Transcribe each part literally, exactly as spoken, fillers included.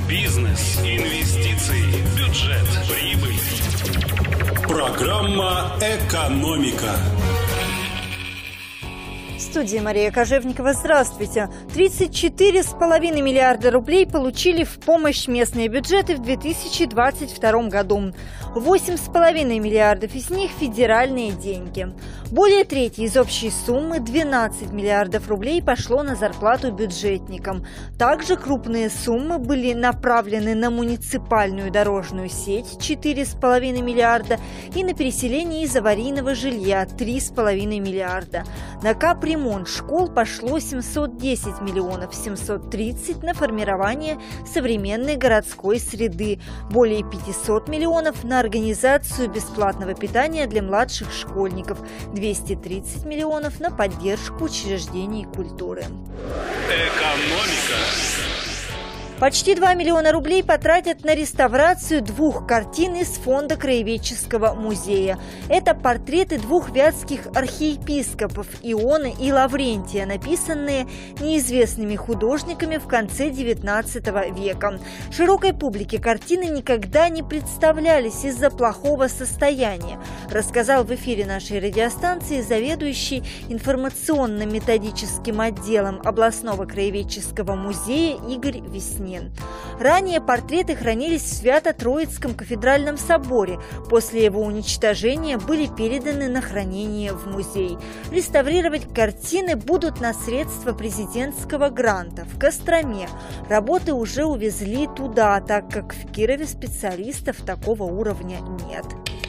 Бизнес, инвестиции, бюджет, прибыль. Программа «Экономика». В студии Мария Кожевникова. Здравствуйте. тридцать четыре с половиной миллиарда рублей получили в помощь местные бюджеты в две тысячи двадцать втором году. восемь с половиной миллиардов из них – федеральные деньги. Более трети из общей суммы, двенадцать миллиардов рублей, пошло на зарплату бюджетникам. Также крупные суммы были направлены на муниципальную дорожную сеть – четыре с половиной миллиарда и на переселение из аварийного жилья – три с половиной миллиарда. На капремонт школ пошло семьсот десять миллионов, семьсот тридцать на формирование современной городской среды, более пятьсот миллионов на организацию бесплатного питания для младших школьников, двести тридцать миллионов на поддержку учреждений культуры. Экономика. Почти два миллиона рублей потратят на реставрацию двух картин из фонда Краеведческого музея. Это портреты двух вятских архиепископов Ионы и Лаврентия, написанные неизвестными художниками в конце девятнадцатого века. Широкой публике картины никогда не представлялись из-за плохого состояния, рассказал в эфире нашей радиостанции заведующий информационно-методическим отделом областного краеведческого музея Игорь Веснин. Ранее портреты хранились в Свято-Троицком кафедральном соборе. После его уничтожения были переданы на хранение в музей. Реставрировать картины будут на средства президентского гранта в Костроме. Работы уже увезли туда, так как в Кирове специалистов такого уровня нет.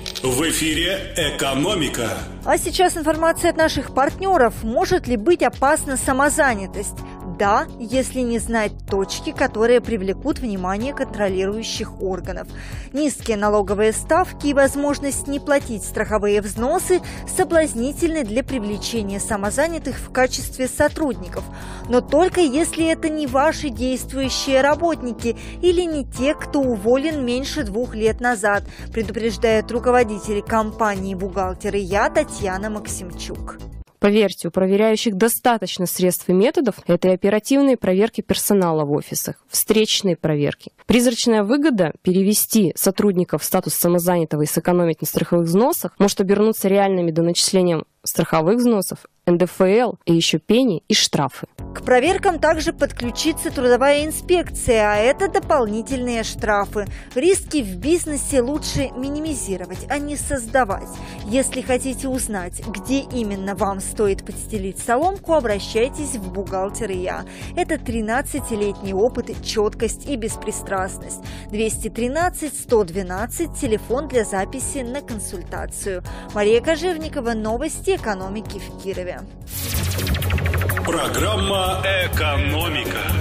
В эфире «Экономика». А сейчас информация от наших партнеров. Может ли быть опасна самозанятость? Да, если не знать точки, которые привлекут внимание контролирующих органов. Низкие налоговые ставки и возможность не платить страховые взносы соблазнительны для привлечения самозанятых в качестве сотрудников. Но только если это не ваши действующие работники или не те, кто уволен меньше двух лет назад, предупреждает руководитель компании «Бухгалтеры Я» Татьяна Максимчук. Поверьте, у проверяющих достаточно средств и методов. Это и оперативные проверки персонала в офисах, встречные проверки. Призрачная выгода перевести сотрудников в статус самозанятого и сэкономить на страховых взносах может обернуться реальными доначислением страховых взносов, эн дэ эф эл и еще пени и штрафы. К проверкам также подключится трудовая инспекция, а это дополнительные штрафы. Риски в бизнесе лучше минимизировать, а не создавать. Если хотите узнать, где именно вам стоит подстелить соломку, обращайтесь в «Бухгалтеры Я». Это тринадцатилетний опыт, четкость и беспристрастность. двести тринадцать сто двенадцать, телефон для записи на консультацию. Мария Кожевникова, новости экономики в Кирове. Программа «Экономика».